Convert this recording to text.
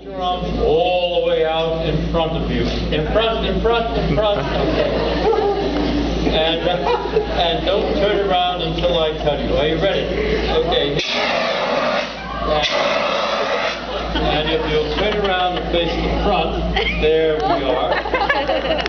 your arms all the way out in front of you. In front, okay. And don't turn around until I tell you. Are you ready? Okay. And if you'll turn around and face the front, there we are.